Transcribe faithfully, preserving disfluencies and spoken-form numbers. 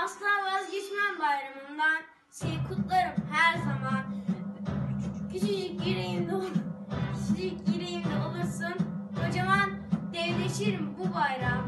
Asla vazgeçmem bayramımdan. Seni kutlarım her zaman. Küçücük yüreğimde ol, küçücük yüreğimde olursun. Kocaman devleşirim bu bayram.